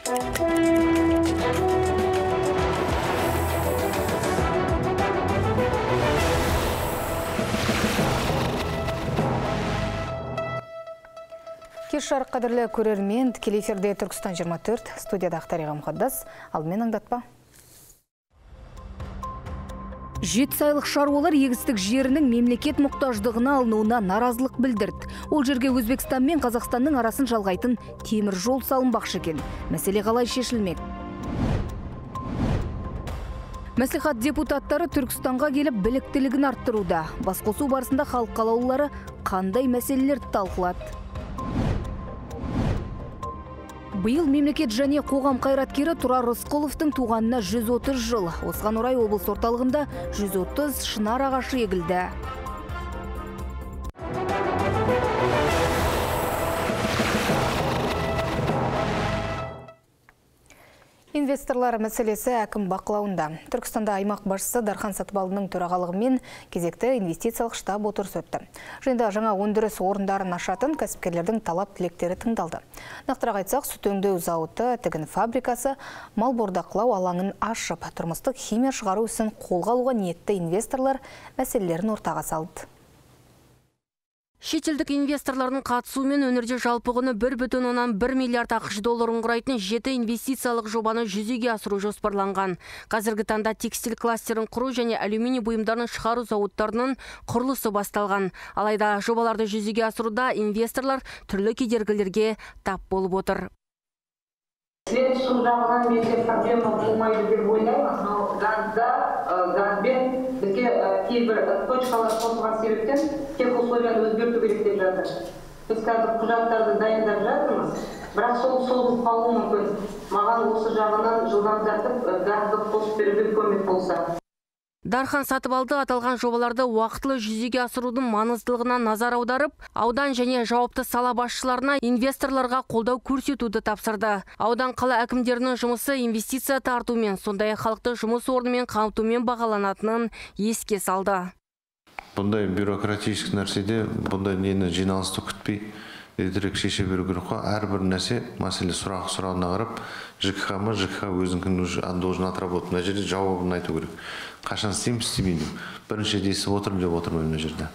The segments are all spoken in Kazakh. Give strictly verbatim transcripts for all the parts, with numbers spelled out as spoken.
Кеш жарық қадірлі көрермен, тікелей эфирде Түркістан жиырма төрт, студияда Ақтариға Мұқаддас, алдымен аңдатпа. Жеті айлық шаруалар егістік жерінің мемлекет мұқтаждығына алынуына наразылық білдірді. Ол жерге Өзбекстан мен Қазақстанның арасын жалғайтын темір жол салынбақшы екен. Мәселе қалай шешілмек? Мәслихат депутаттары Түркістанға келіп біліктілігін арттыруда. Басқосу барысында халық қалаулылары қандай мәселелерді талқылады? Биыл мемлекет және қоғам қайраткері Тұрар Рысқұловтың туғанына жүз отыз жыл. Осыған орай облыс орталығында жүз отыз шынар ағашы егілді. Инвесторлар мәселесі әкім бақылауында. Түркістанда аймақ басшысы Дархан Сатыбалдының төрағалығымен кезекті инвестициялық штаб отырысы өтті. Жиында жаңа өндіріс орындарын ашатын кәсіпкерлердің талап тілектері тыңдалды. Нақтырақ айтсақ, сүт өңдеу зауыты, тігін фабрикасы, мал бордақылау алаңын ашып, тұрмыстық химия шығару ісін қолға алуға ниетті инвесторлар мәселелерін ортаға салды. Шетелдік инвесторлардың қатысуымен өңірде жалпы құны бір бүтін оннан бір миллиард ақш долларын құрайтын жеті инвестициялық жобаны жүзеге асыру жоспарланған. Қазіргі таңда текстиль кластерін құру және алюминий бұйымдарын шығару зауыттарының құрылысы басталған. Алайда жобаларды жүзеге асыруда инвесторлар түрлі кедергілерге тап болып отыр. Следующим жағынан менде проблема болмайды деп ойлаймын, но газда, газбен бізге кейбір точкалар қосылған себептен тек условияны өзгерту керек деп жатыр. Біз қазір құжаттарды дайындап жатырмыз, бірақ сол созылып қалуы мүмкін. Маған осы жағынан жылдамдатып газды қосып беруге көмек болса. Дархан Сатыбалды аталған жобаларды уақытылы жүзеге асырудың маңыздылығына назар аударып, аудан және жауапты сала басшыларына инвесторларға қолдау көрсетуді тапсырды. Аудан қала әкімдерінің жұмысы инвестиция тартумен, сондай халықты жұмыс орнымен қамтумен бағаланатынын еске салды. Бұндай бюрократический нәрседе, бұндай нені жиналысты күтпей, ертерек шеше беру керек қой. Әрбір нәрсе мәселе сұрақ сұрағына қарап, ЖКХ ма, ЖКХ өзінің должен отработать. Мына жерде жауабын айту керек. Қашан істеймін, істемеймін. Бірінші десіп отырмын деп отырмын мына жерде.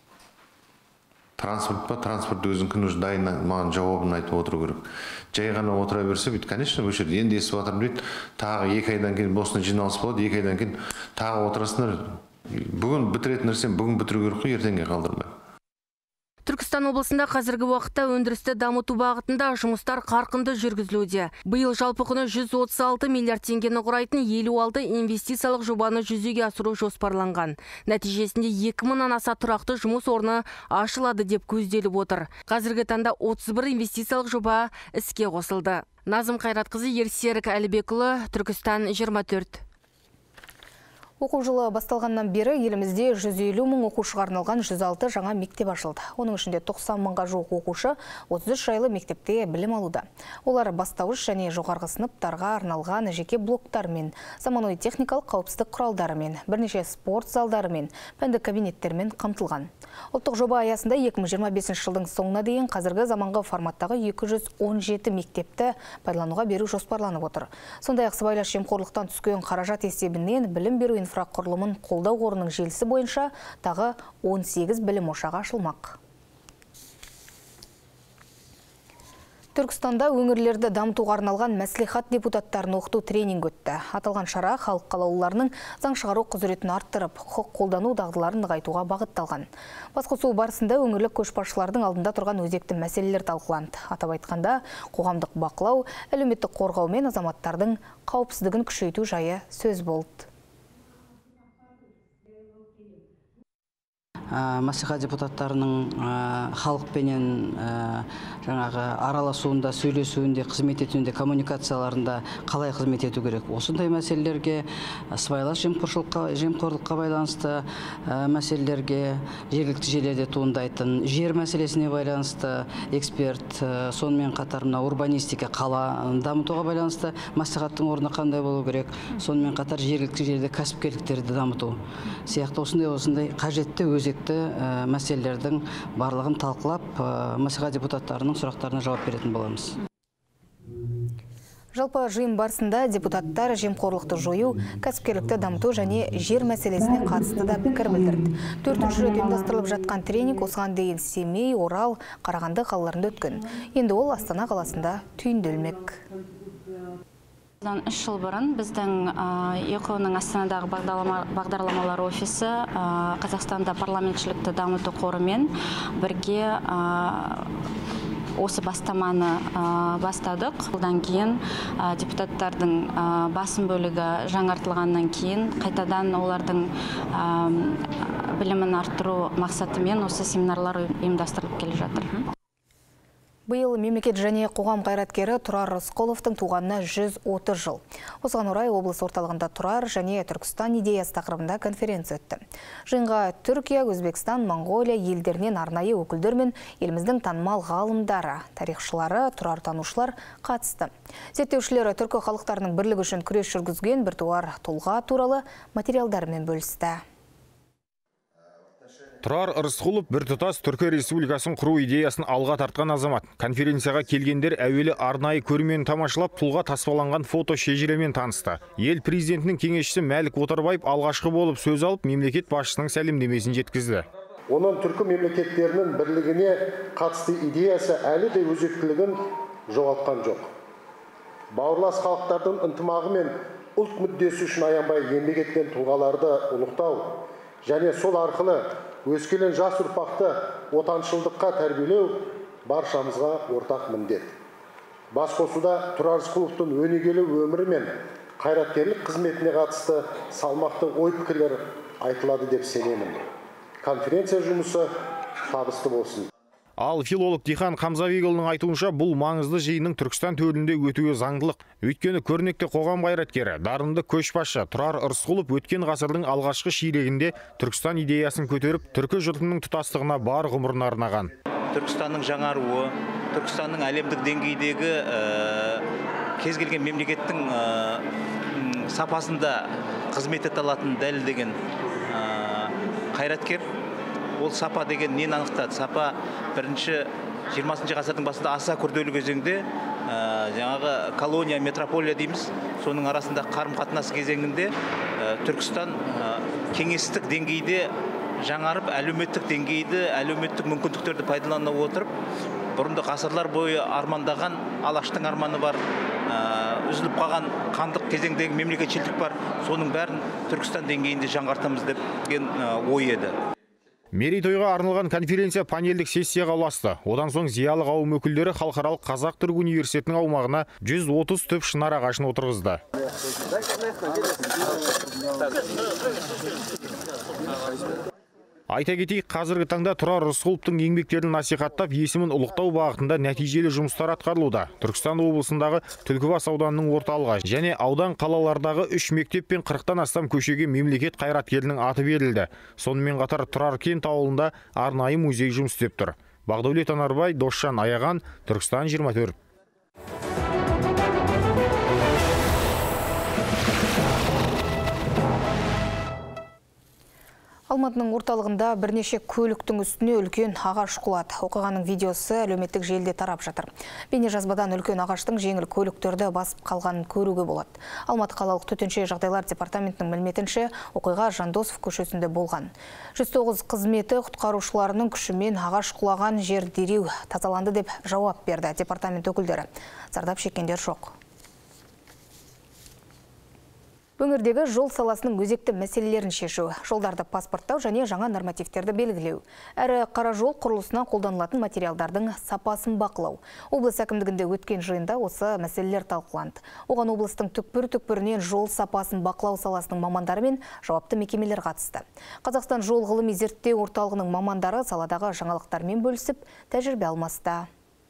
Транспорт па, транспорт өзінің уже дайын маған жауабын айтып отыру керек. Жай ғана отыра берсе, бүйтіп, конечно, бұл жерде енді естіп отырмын дейді. Тағы екі айдан кейін босына жиналыс болады, екі айдан кейін тағы отырасыңдар. Бүгін бітіретін нәрсені бүгін бітіру керек қой, ертеңге қалдырмай. Түркістан облысында қазіргі уақытта өндірісті дамыту бағытында жұмыстар қарқынды жүргізілуде. Биыл жалпы құны жүз отыз алты миллиард теңгені құрайтын елу алты инвестициялық жобаны жүзеге асыру жоспарланған. Нәтижесінде екі мыңнан аса тұрақты жұмыс орны ашылады деп көзделіп отыр. Қазіргі таңда отыз бір инвестициялық жоба іске қосылды. Назым Қайратқызы, Ерсерік Әлібекұлы, Түркістан жиырма төрт. Оқу жылы басталғаннан бері елімізде жүз елу мың оқушыға арналған жүз алты жаңа мектеп ашылды. Оның ішінде тоқсан мыңға жуық оқушы отыз үш жайлы мектепте білім алуда. Олар бастауыш және жоғарғы сыныптарға арналған жеке блоктармен, заманауи техникалық қауіпсіздік құралдарымен, бірнеше спорт залдарымен, пәндік кабинеттермен қамтылған. Ұлттық жоба аясында екі мың жиырма бесінші жылдың соңына дейін қазіргі заманғы форматтағы екі жүз он жеті мектепті пайдалануға беру жоспарланып отыр. Сондай-ақ сыбайлас жемқорлықтан түскен қаражат есебінен білім беру инфрақұрылымын қолдау қорының желісі бойынша тағы он сегіз білім ошағы ашылмақ. Түркістанда өңірлерді дамытуға арналған мәслихат депутаттарын оқыту тренинг өтті. Аталған шара халық қалаулыларының заң шығару құзыретін арттырып, құқық қолдану дағдыларын нығайтуға бағытталған. Басқосу барысында өңірлік көшбасшылардың алдында тұрған өзекті мәселелер талқыланды. Атап айтқанда, қоғамдық бақылау, әлеуметтік қорғау мен азаматтардың қауіпсіздігін күшейту жайы сөз болды. Мәслихат депутаттарының халықпенен жаңағы араласуында, сөйлесуінде, қызмет етуінде, коммуникацияларында қалай қызмет ету керек. Осындай мәселелерге, сыбайлас жемқорлыққа байланысты мәселелерге, жергілікті жерлерде туындайтын жер мәселесіне байланысты эксперт, сонымен қатар мына урбанистика, қала дамытуға байланысты мәслихаттың орны қандай болу керек, сонымен қатар жергілікті жерде кәсіпкерліктерді дамыту сияқты осындай осындай қажетті өзекті мәселелердің барлығын талқылап, мәслихат депутаттарының сұрақтарына жауап беретін боламыз. Жалпы жиын барысында депутаттар жемқорлықты жою, кәсіпкерлікті дамыту және жер мәселесіне қатысты да пікір білдірді. Төртінші рет ұйымдастырылып жатқан тренинг осыған дейін Семей, Орал, Қарағанды қалаларында өткен. Енді ол Астана қаласында түйінделмек. үш жыл бұрын біздің е қа о-ның Астанадағы бағдарламалар офисі Қазақстанда парламентшілікті дамыту қорымен бірге осы бастаманы бастадық. Одан кейін депутаттардың басым бөлігі жаңартылғаннан кейін қайтадан олардың білімін арттыру мақсатымен осы семинарлар ұйымдастырылып келе жатыр. Биыл мемлекет және қоғам қайраткері Тұрар Рысқұловтың туғанына жүз отыз жыл. Осыған орай облыс орталығында Тұрар және Түркістан идеясы тақырыбында конференция өтті. Жиынға Түркия, Өзбекстан, Моңғолия елдерінен арнайы өкілдер мен еліміздің танымал ғалымдары, тарихшылары, тұрар танушылар қатысты. Зерттеушілері түркі халықтарының бірлігі үшін күрес жүргізген біртуар тұлға туралы материалдарымен бөлісті. Тұрар Рысқұлов біртұтас Түркі Республикасын құру идеясын алға тартқан азамат. Конференцияға келгендер әуелі арнайы көрмені тамашалап, тұлға таспаланған фото шежіремен танысты. Ел президентінің кеңесшісі Мәлік Отарбаев алғашқы болып сөз алып, мемлекет басшысының сәлемдемесін жеткізді. Оның түркі мемлекеттерінің бірлігіне қатысты идеясы әлі де өзектілігін жоғалтқан жоқ. Бауырлас халықтардың ынтымағы мен ұлт мүддесі үшін аянбай еңбек еткен тұлғаларды ұлықтау және сол арқылы өскелең жас ұрпақты отаншылдыққа тәрбиелеу баршамызға ортақ міндет. Басқосуда Тұрар Рысқұловтың өнегелі өмірі мен қайраткерлік қызметіне қатысты салмақты ой пікірлер айтылады деп сенемін. Конференция жұмысы табысты болсын. Ал филолог Дихан Қамзабекұлының айтуынша, бұл маңызды жиынның Түркістан төрінде өтуі заңдылық. Өйткені көрнекті қоғам қайраткері, дарынды көшбасшы Тұрар Рысқұлов өткен ғасырдың алғашқы ширегінде Түркістан идеясын көтеріп, түркі жұртының тұтастығына бар ғұмырын арнаған. Түркістанның жаңаруы, Түркістанның әлемдік деңгейдегі кез келген мемлекеттің сапасында қызмет ете алатынын дәлелдеген қайраткер. Ол сапа деген нені анықтады? Сапа бірінші жиырмасыншы ғасырдың басында аса күрделі кезеңде жаңағы колония, метрополия дейміз. Соның арасында қарым-қатынас кезеңінде Түркістан кеңестік деңгейде жаңарып, әлеуметтік деңгейді, әлеуметтік мүмкіндіктерді пайдалана отырып, бұрынды ғасырлар бойы армандаған Алаштың арманы бар, үзіліп қалған қандық кезеңдегі мемлекетшілдік бар. Соның бәрін Түркістан деңгейінде жаңғыртамыз деген ой еді. Мерейтойға арналған конференция панельдік сессияға ұласты. Одан соң зиялы қауым өкілдері халықаралық Қазақ-Түрік университетінің аумағына жүз отыз түп шынар ағашын отырғызды. Айта кетейік, қазіргі таңда Тұрар Рысқұловтың еңбектерін насихаттап, есімін ұлықтау бағытында нәтижелі жұмыстар атқарылуда. Түркістан облысындағы Түлкібас ауданының орталығы және аудан қалалардағы үш мектеп пен қырықтан астам көшеге мемлекет қайраткерінің аты берілді. Сонымен қатар Тұрар кент ауылында арнайы музей жұмыс істеп тұр. Бағдәулет Анарбай, Досжан Аяған, Түркістан жиырма төрт. Алматының орталығында бірнеше көліктің үстіне үлкен ағаш құлады. Оқиғаның видеосы әлеуметтік желіде тарап жатыр. Бейнежазбадан үлкен ағаштың жеңіл көліктерді басып қалғанын көруге болады. Алматы қалалық төтенше жағдайлар департаментінің мәліметінше, оқиға Жандосов көшесінде болған. жүз тоғыз қызметі құтқарушыларының күшімен ағаш құлаған жер дереу тазаланды деп жауап берді департамент өкілдері. Зардап шеккендер жоқ. Өңірдегі жол саласының өзекті мәселелерін шешу, жолдарды паспорттау және жаңа нормативтерді белгілеу. Әрі қара жол құрылысына қолданылатын материалдардың сапасын бақылау. Облыс әкімдігінде өткен жиында осы мәселелер талқыланды. Оған облыстың түкпір-түкпірінен жол сапасын бақылау саласының мамандары мен жауапты мекемелер қатысты. Қазақстан жол ғылыми зерттеу орталығының мамандары саладағы жаңалықтармен бөлісіп, тәжірибе алмасты.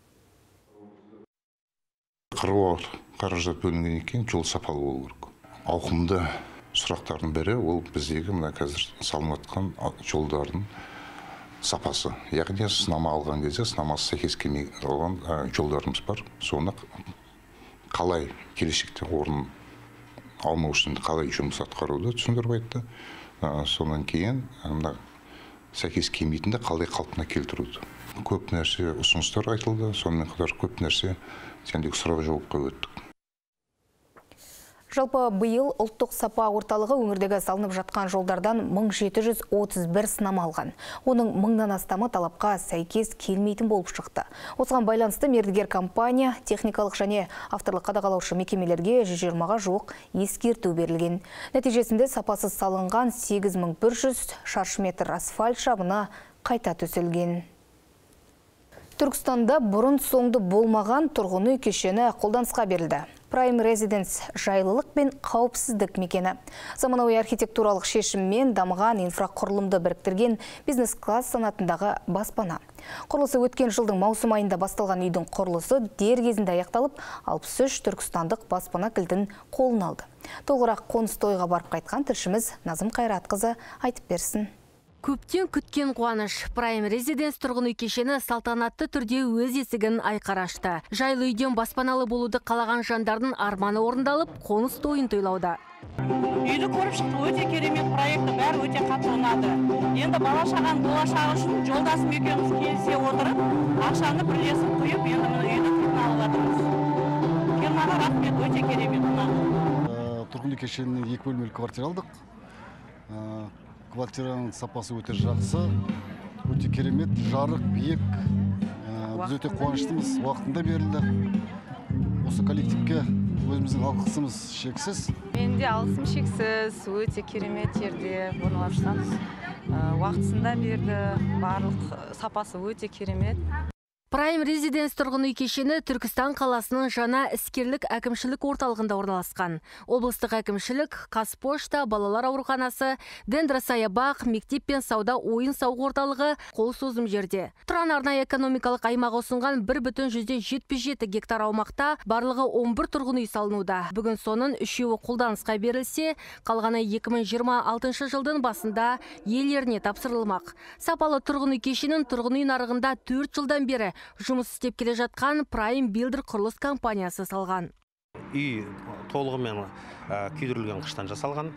Қыруар қаражат бөлінген екен, жол сапалы болу керек. Ауқымды сұрақтардың бірі ол біздегі мына қазір салынып жатқан жолдардың сапасы. Яғни сынама алған кезде сынамасы сәйкес келмей қалған жолдарымыз бар. Соны қалай келешекте орын алмау үшін қалай жұмыс атқаруды түсіндіріп айтты. Сонан кейін сәйкес келмейтінді қалай қалпына келтіруді. Көп нәрсе ұсыныстар айтылды, сонымен қатар көп нәрсе сендегі сұрақ жауапқа өттік. Жалпы биыл ұлттық сапа орталығы өңірдегі салынып жатқан жолдардан мың жеті жүз отыз бір сынама алған. Оның мыңнан астамы талапқа сәйкес келмейтін болып шықты. Осыған байланысты мердігер компания, техникалық және авторлық қадағалаушы мекемелерге жүз жиырмаға жуық ескерту берілген. Нәтижесінде сапасыз салынған сегіз мың бір жүз шаршы метр асфальт жабына қайта төселген. Түркістанда бұрын соңды болмаған тұрғын үй кешені қолданысқа берілді. Prime Residence жайлылық пен қауіпсіздік мекені. Заманауи архитектуралық шешіммен дамыған инфрақұрылымды біріктірген бизнес-класс санатындағы баспана. Құрылысы өткен жылдың маусым айында басталған үйдің құрылысы дер кезінде аяқталып, алпыс үш түркістандық баспана кілтін қолына алды. Толығырақ қоныс тойға барып қайтқан тілшіміз Назым Қайратқызы айтып берсін. Көптен күткен қуаныш. Prime Residence тұрғын үй кешені салтанатты түрде өз есігін айқара ашты. Жайлы үйден баспаналы болуды қалаған жандардың арманы орындалып, қоныс тойын тойлауда. Үйді көріп шықты, өте керемет проекті, бәрі өте қатты ұнады. Енді бала шаған болашағы үшін жолдасым екеуміз келісе отырып, ақшаны бірлесіп құйып, енді мына үйді кілтін алып жатырмыз. Фирмаға рахмет, өте керемет ұнады. Тұрғын үй кешенінен екі бөлмелі квартира алдық. Квартираның сапасы өте жақсы, өте керемет, жарық, биік. Біз өте қуаныштымыз, уақытында берілді. Осы коллективке өзіміздің алғысымыз шексіз. Менде алғысым шексіз, өте керемет жерде орналасқанбыз. Уақытысында берді, барлық сапасы өте керемет. Prime Residence тұрғын үй кешені Түркістан қаласының жаңа іскерлік әкімшілік орталығында орналасқан. Облыстық әкімшілік, Қазпошта, балалар ауруханасы, дендросаябақ, мектеп пен сауда ойын сауық орталығы қол созым жерде. Тұран арнайы экономикалық аймағы ұсынған бір бүтін жүзден жетпіс жеті гектар аумақта барлығы он бір тұрғын үй салынуда. Бүгін соның үшеуі қолданысқа берілсе, қалғаны екі мың жиырма алтыншы жылдың басында иелеріне тапсырылмақ. Сапалы тұрғын үй кешенін тұрғын үй нарығында төрт жылдан бері жұмыс істеп келе жатқан Prime Builder құрылыс компаниясы салған. Үй толығымен күйдірілген қыштан жасалған.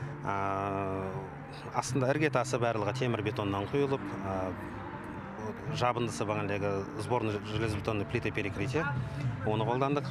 Астында іргетасы барлығы темір бетоннан құйылып, жабындысы бағандағы сборный железобетонный плита перекрытие. Оны қолдандық.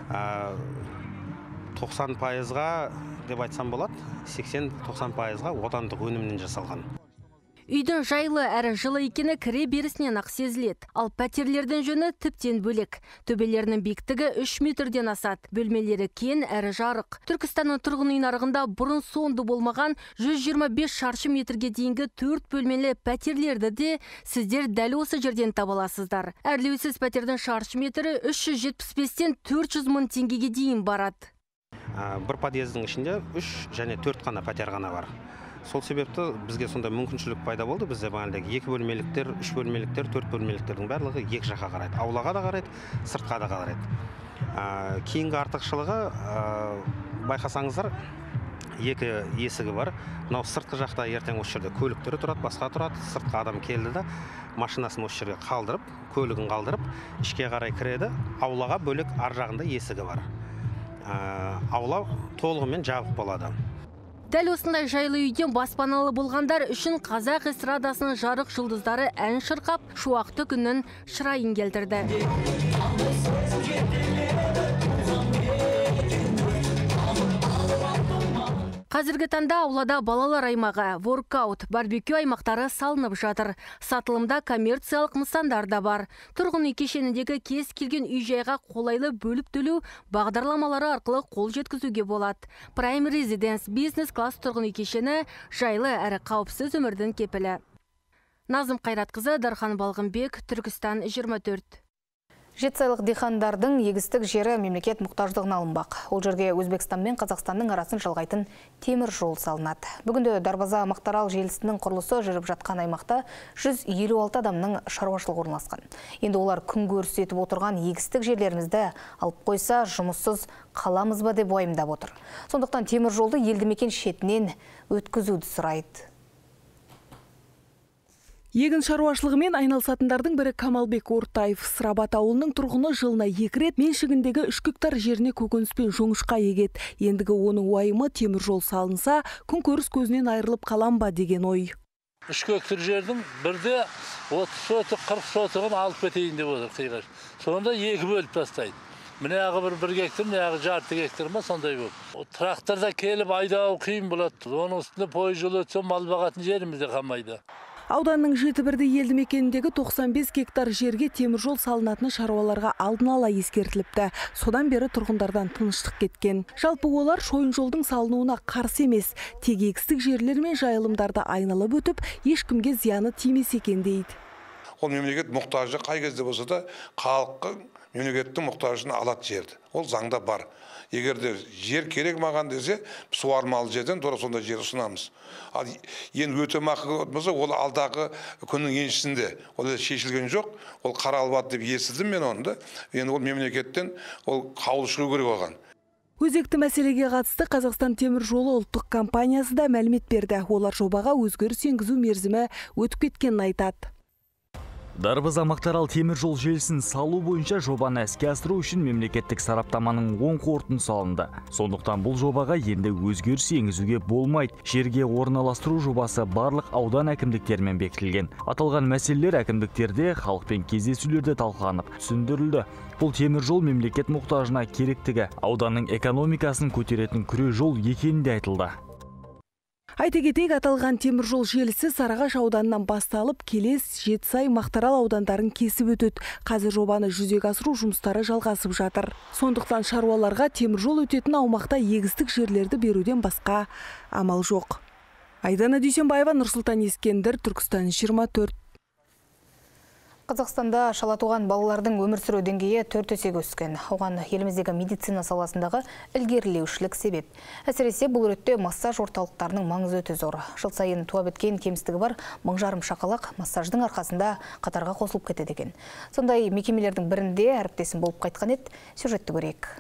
тоқсан пайызға деп айтсам болады, сексен тоқсан пайызға отандық өнімнен жасалған. Үйдің жайлы әрі жылы екені кіре берісінен ақ сезіледі. Ал пәтерлердің жөні тіптен бөлек. Төбелерінің биіктігі үш метрден асады. Бөлмелері кен әрі жарық. Түркістанның тұрғын үй нарығында бұрын соңды болмаған жүз жиырма бес шаршы метрге дейінгі төрт бөлмелі пәтерлерді де сіздер дәл осы жерден таба аласыздар. Әрлеусіз пәтердің шаршы метрі үш жүз жетпіс бестен төрт жүз мың теңгеге дейін барады. Бір подъездің ішінде үш және төрт қана пәтер ғана бар. Сол себепті бізге сонда мүмкіншілік пайда болды. Бізде бағандағы екі бөлмеліктер, үш бөлмеліктер, төрт бөлмеліктердің барлығы екі жаққа қарайды. Аулаға да қарайды, сыртқа да қарайды. Кейінгі артықшылығы байқасаңыздар, екі есігі бар. Мынау сыртқы жақта ертең осы жерде көліктері тұрады, басқа тұрады. Сыртқа адам келді де, машинасын осы жерге қалдырып, көлігін қалдырып, ішке қарай кіреді. Аулаға бөлек ар жағында есігі бар. Аула толығымен жабық болады. Дәл осындай жайлы үйден баспаналы болғандар үшін қазақ эстрадасының жарық жұлдыздары ән шырқап, шуақты күннің шырайын келтірді. Қазіргі таңда аулада балалар аймағы, воркаут, барбекю аймақтары салынып жатыр. Сатылымда коммерциялық нысандар да бар. Тұрғын үй кешеніндегі кез келген үй-жайға қолайлы бөліп төлеу бағдарламалары арқылы қол жеткізуге болады. Prime Residence бизнес-класс тұрғын үй кешені жайлы әрі қауіпсіз өмірдің кепілі. Назым Қайратқызы, Дархан Балғынбек, Түркістан жиырма төрт. Жетісайлық дихандардың егістік жері мемлекет мұқтаждығына алынбақ. Ол жерге Өзбекстан мен Қазақстанның арасын жалғайтын темір жол салынады. Бүгінде Дарбаза Мақтарал желісінің құрылысы жүріп жатқан аймақта жүз елу алты адамның шаруашылығы орналасқан. Енді олар күн көрсетіп отырған егістік жерлерімізді алып қойса, жұмыссыз қаламыз ба деп уайымдап отыр. Сондықтан темір жолды елді мекен шетінен өткізуді сұрайды. Егін шаруашылығымен айналысатындардың бірі Камалбек Ортаев. Сырабат ауылының тұрғыны жылына екі рет меншігіндегі үш гектар жеріне көкөніс пен жоңышқа егеді. Ендігі оның уайымы темір жол салынса, күн көріс көзінен айырылып қалам ба деген ой. үш гектар жердің бірде отыз сотық, қырық сотығын алып кетейін деп отыр қиғаш. Сонда екі бөліп тастайды. Міне ағы бір бір гектар, міне ағы жарты гектар ма сондай болып. Тракторда келіп айдау қиын болады. Оның үстінде пойыз жол өтсе мал бағатын жерімізде қалмайды. Ауданның жеті бірді елді мекеніндегі тоқсан бес гектар жерге теміржол салынатыны шаруаларға алдын ала ескертіліпті. Содан бері тұрғындардан тыныштық кеткен. Жалпы олар шойын жолдың салынуына қарсы емес, тек егістік жерлер мен жайылымдарды айналып өтіп, ешкімге зияны тимес екен дейді. Ол мемлекет мұқтажы қай кезде болса да халыққа мемлекеттің мұқтажын алады жерді. Ол заңда бар. Егер де жер керек маған десе, суармалы жерден тура сондай жер ұсынамыз. Ал енді өтемақы болса, ол алдағы күннің еншісінде. Ол шешілген жоқ. Ол қаралып деп естідім мен оны. Енді ол мемлекеттен ол қаулы шығу керек оған. Өзекті мәселеге қатысты Қазақстан темір жолы ұлттық компаниясы да мәлімет берді. Олар жобаға өзгеріс енгізу мерзімі өтіп кеткенін айтады. Дарбыз Мақтаарал темір жол желісін салу бойынша жобаны іске асыру үшін мемлекеттік сараптаманың оң қорытындысы алынды. Сондықтан бұл жобаға енді өзгеріс енгізуге болмайды. Жерге орналастыру жобасы барлық аудан әкімдіктерімен бекітілген. Аталған мәселелер әкімдіктерде халықпен кездесулерде талқыланып, түсіндірілді. Бұл темір жол мемлекет мұқтажына керектігі, ауданның экономикасын көтеретін күре жол екенінде айтылды. Айта кетейік, аталған темір жол желісі Сарыағаш ауданынан басталып, Келес, Жетісай, Мақтаарал аудандарын кесіп өтеді. Қазір жобаны жүзеге асыру жұмыстары жалғасып жатыр. Сондықтан шаруаларға темір жол өтетін аумақта егістік жерлерді беруден басқа амал жоқ. Айдана Дүйсенбаева, Нұрсұлтан Ескендір, Түркістан жиырма төрт. Қазақстанда шала туған балалардың өмір сүру деңгейі төрт есеге өскен. Оған еліміздегі медицина саласындағы ілгерілеушілік себеп. Әсіресе бұл ретте массаж орталықтарының маңызы өте зор. Жыл сайын туа біткен кемістігі бар мың жарым шақалақ массаждың арқасында қатарға қосылып кетеді екен. Сондай мекемелердің бірінде әріптесім болып қайтқан еді. Сюжетті көрейік.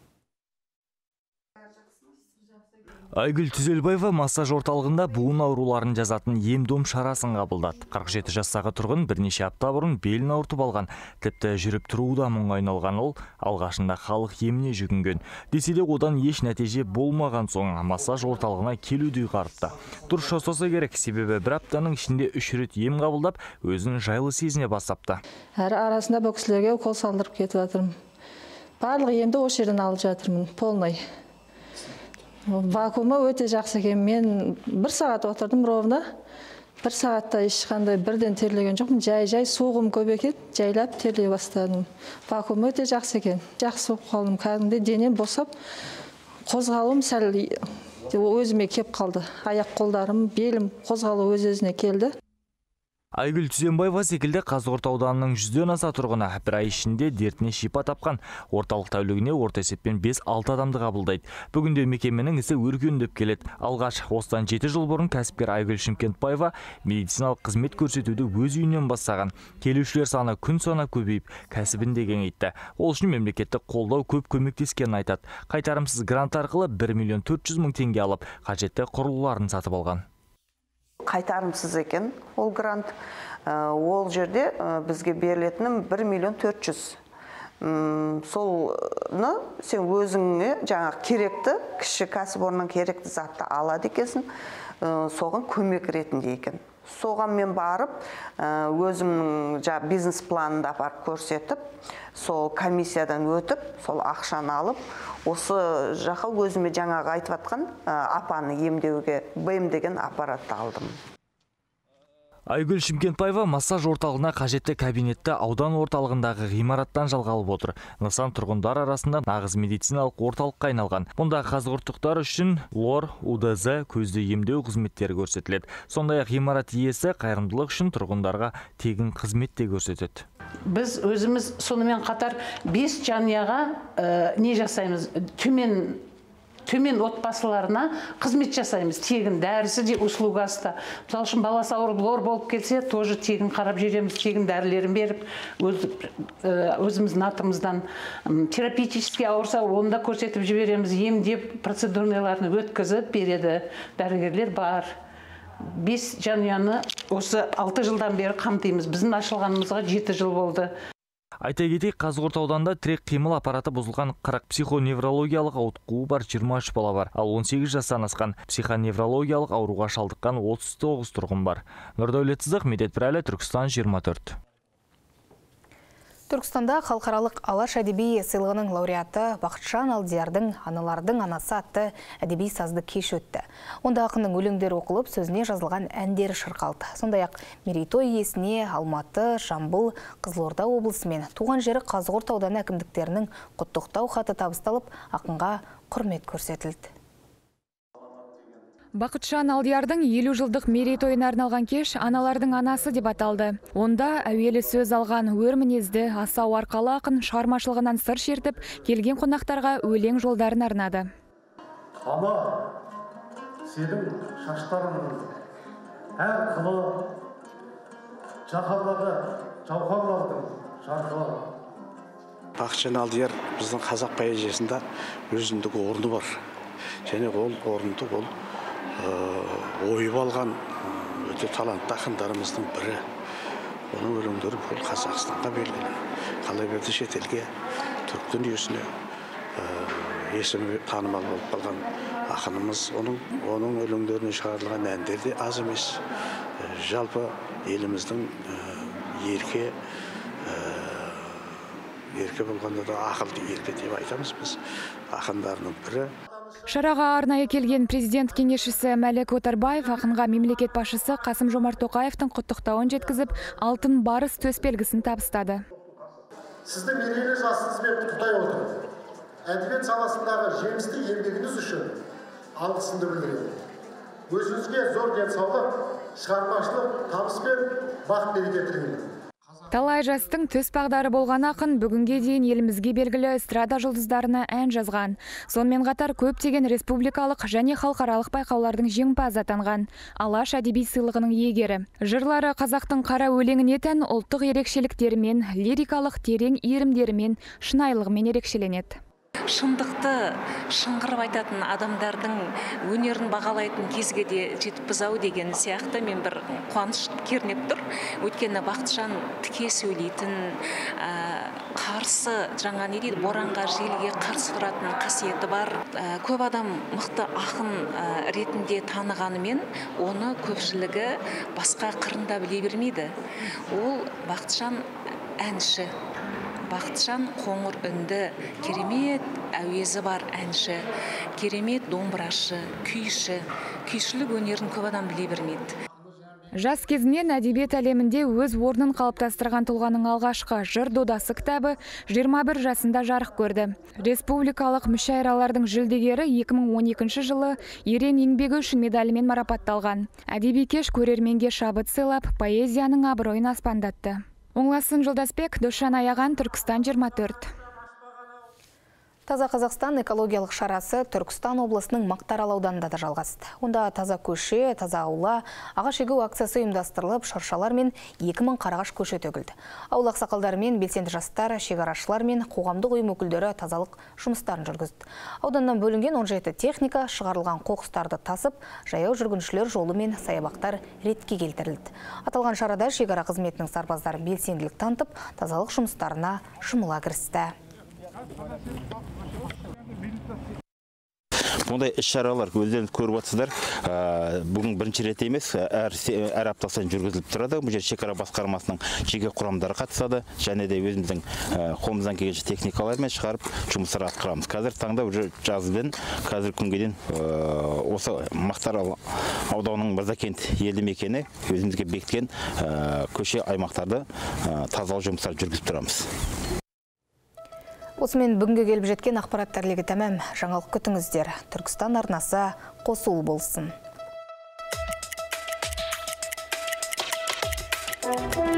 Айгүл Түзелбаева массаж орталығында буын ауруларын жазатын ем-дом шарасын қабылдады. қырық жеті жастағы тұрғын бірнеше апта бұрын белін ауыртып алған, тіпті жүріп тұруы да мұңға айналған. Ол алғашында халық еміне жүгінген. Десе де одан еш нәтиже болмаған соң массаж орталығына келуді ұйғарыпты. Дұрыс жасаса керек, себебі бір аптаның ішінде үш рет ем қабылдап, өзін жайлы сезіне бастапты. Әрі арасында бұл кісілерге укол салдырып кетіп жатырмын. Барлық емді осы жерден алып жатырмын, полный. Вакуумы өте жақсы екен. Мен бір сағат отырдым ровно. Бір сағатта ешқандай бірден терлеген жоқпын. Жай-жай суығым көп екен, жайлап терлей бастадым. Вакуумы өте жақсы екен. Жақсы болып қалдым. Кәдімгідей денем босап, қозғалуым сәл өзіме кеп қалды. Аяқ қолдарым, белім қозғалу өз-өзіне келді. Айгүл Түзенбаева секілді Қазығұрт ауданының жүзден аса тұрғыны бір ай ішінде дертіне шипа тапқан. Орталық тәулігіне орта есеппен бес алты адамды қабылдайды. Бүгінде мекеменің ісі өркендеп келеді. Алғаш осыдан жеті жыл бұрын кәсіпкер Айгүл Шымкентбаева медициналық қызмет көрсетуді өз үйінен бастаған. Келушілер саны күн санап көбейіп, кәсібін де кеңейтті. Ол үшін мемлекеттік қолдау көп көмектескенін айтады. Қайтарымсыз грант арқылы бір миллион төрт жүз мың теңге алып, қажетті құрылғыларын сатып алған. Қайтарымсыз екен ол грант. Ол жерде бізге берілетінім бір миллион төрт жүз. Солны сен өзіңе жаңа керекті, кіші кәсіпорыннан керекті затты алады екенсің, соған көмек ретінде екен. Соған мен барып, өзімнің бизнес планында апарып көрсетіп, сол комиссиядан өтіп, сол ақшаны алып, осы жаққа өзіме жаңағы айтып атқан апаны емдеуге бэ эм деген аппаратты алдым. Айгүл Шымкентбаева массаж орталығына қажетті кабинетті аудан орталығындағы ғимараттан жалға алып отыр. Нысан тұрғындар арасында нағыз медициналық орталыққа айналған. Мұнда қазығұрттықтар үшін лор, у дэ зэ, көзді емдеу қызметтері көрсетіледі. Сондай-ақ ғимарат иесі қайырымдылық үшін тұрғындарға тегін қызмет те көрсетеді. Біз өзіміз сонымен қатар бес жанұяға не жасаймыз? Төмен төмен отбасыларына қызмет жасаймыз. Тегін дәрісі де услугасы да. Мысалы үшін баласы ауырып лор болып келсе, тоже тегін қарап жібереміз, тегін дәрілерін беріп, өзіміздің атымыздан терапевтически ауырса, оны да көрсетіп жібереміз, емдеп, процедураларын өткізіп береді. Дәрігерлер бар. Бес жанұяны осы алты жылдан бері қамтимыз. Біздің ашылғанымызға жеті жыл болды. Айта кетейік, Қазығұрт ауданында тірек қимыл аппараты бұзылған қырық психоневрологиялық ауытқуы бар жиырма үш бала бар, ал он сегіз жастан асқан психоневрологиялық ауруға шалдыққан отыз тоғыз тұрғын бар. Нұрдәулет Сыздық, Медет Бірәлі, Түркістан жиырма төрт. Түркістанда халықаралық Алаш әдеби сыйлығының лауреаты Бақытжан Алдиярдың «Аналардың анасы» атты әдеби сазды кеш өтті. Онда ақынның өлеңдері оқылып, сөзіне жазылған әндері шырқалды. Сондай-ақ мерейтой иесіне Алматы, Жамбыл, Қызылорда облысы мен туған жері Қазығұрт ауданы әкімдіктерінің құттықтау хаты табысталып, ақынға құрмет көрсетілді. Бақытжан Алдиярдың елу жылдық мерейтойына арналған кеш «Аналардың анасы» деп аталды. Онда әуелі сөз алған өр мінезді асау арқалы ақын шығармашылығынан сыр шертіп, келген қонақтарға өлең жолдарын арнады. Ана, сенің шаштарың әр қылы, жаһандағы жауһарлардың жарқылы. Бақытжан Алдияр біздің қазақ поэзиясында өзіндік орны бар. Және ол орынды ол ойып алған өте талантты ақындарымыздың бірі. Оның өлеңдері бұл Қазақстанға белгілі. Қалай берді шетелге, түрік дүниесіне есімі танымал болып қалған ақынымыз. Оның оның өлеңдеріне шығарылған әндер де аз емес. Жалпы еліміздің ерке ерке болғанда да ақылды ерке деп айтамыз біз. Ақындарының бірі. Шараға арнайы келген президент кеңесшісі Мәлік Отарбаев ақынға мемлекет басшысы Қасым-Жомарт Тоқаевтың құттықтауын жеткізіп, алтын барыс төсбелгісін табыстады. Сізді мерейлі жасыңызбен құттықтай отырмын. Әдебиет саласындағы жемісті еңбегіңіз үшін алғысымды білдіремін. Өзіңізге зор денсаулық, шығармашылық, табыс пен бақ береке тілеймін. Талай жастың төс бағдары болған ақын бүгінге дейін елімізге белгілі эстрада жұлдыздарына ән жазған. Сонымен қатар көптеген республикалық және халықаралық байқаулардың жеңімпазы атанған. Алаш әдеби сыйлығының иегері. Жырлары қазақтың қара өлеңіне тән ұлттық ерекшеліктерімен, лирикалық терең иірімдерімен, шынайылығымен ерекшеленеді. Шындықты шыңғырып айтатын адамдардың өнерін бағалайтын кезге де жетіппіз ау деген сияқты мен бір қуаныш кернеп тұр. Өйткені Бақытжан тіке сөйлейтін, қарсы, жаңа не дейді, боранға, желге қарсы тұратын қасиеті бар. Көп адам мықты ақын ретінде танығанымен, оны көпшілігі басқа қырында біле бермейді. Ол Бақытжан әнші. Бақытжан қоңыр үнді, керемет әуезі бар әнші, керемет домбырашы, күйші. Күйшілік өнерін көп адам біле бермейді. Жас кезінен әдебиет әлемінде өз орнын қалыптастырған тұлғаның алғашқы жыр додасы кітабы жиырма бір жасында жарық көрді. Республикалық мүшәйралардың жүлдегері екі мың он екінші жылы ерен еңбегі үшін медалімен марапатталған. Әдеби кеш көрерменге шабыт сыйлап, поэзияның абыройын аспандатты. Оңласын Жолдасбек, Досжан Аяған, Түркістан жиырма төрт. Таза Қазақстан экологиялық шарасы Түркістан облысының Мақтаарал ауданында да жалғасты. Онда таза көше, таза аула, ағаш егу акциясы ұйымдастырылып, шыршалар мен екі мың қарағаш көше төгілді. Ауыл ақсақалдары мен белсенді жастар, шекарашылар мен қоғамдық ұйым өкілдері тазалық жұмыстарын жүргізді. Ауданнан бөлінген он жеті техника шығарылған қоқыстарды тасып, жаяу жүргіншілер жолы мен саябақтар ретке келтірілді. Аталған шарада шекара қызметінің сарбаздары белсенділік танытып, тазалық жұмыстарына жұмыла кірісті. Мұндай іс-шаралар өздеріңіз көріп отырсыздар. Бүгін бірінші рет емес, әр апта сайын жүргізіліп тұрады. Бұл жерде шекара басқармасының жеке құрамдары қатысады, және де өзіміздің қолымыздан келген техникалармен шығарып жұмыстар атқарамыз. Қазір таңда уже жазбен, қазір күнге дейін осы Мақтаарал ауданының Мырзакент елді мекені өзімізге бекіткен көше аймақтарды тазалау жұмыстарын жүргізіп тұрамыз. Осымен бүгінгі келіп жеткен ақпараттар легі тәмам. Жаңалық күтіңіздер. Түркістан арнасы қосулы болсын.